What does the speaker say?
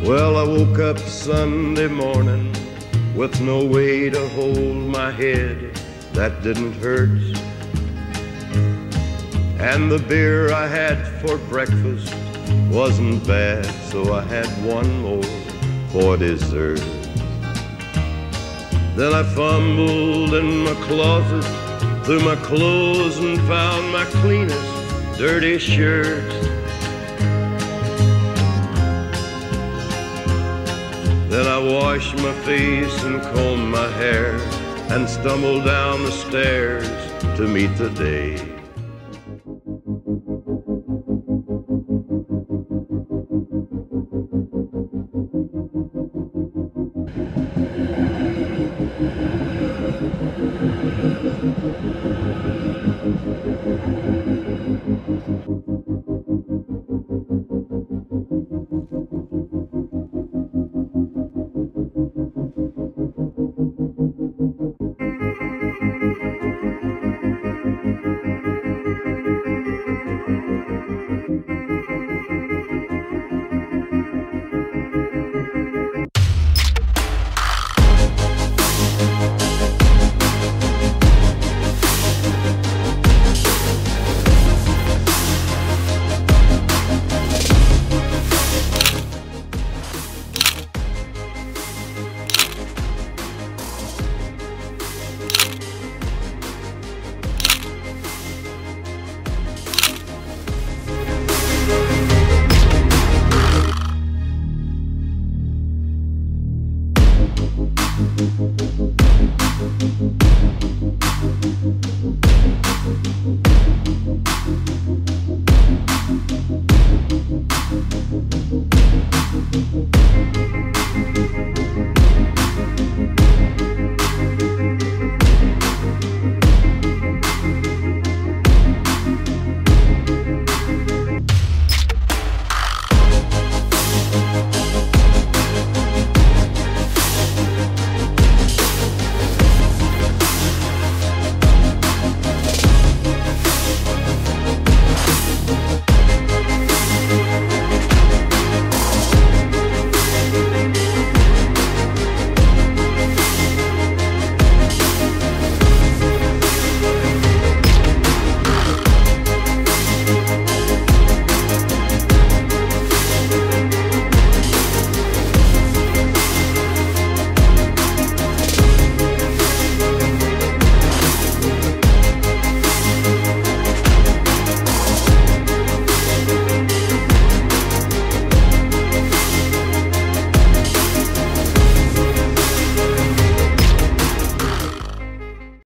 Well, I woke up Sunday morning with no way to hold my head that didn't hurt. And the beer I had for breakfast wasn't bad, so I had one more for dessert. Then I fumbled in my closet through my clothes and found my cleanest dirty shirt. Then I washed my face and combed my hair and stumbled down the stairs to meet the day.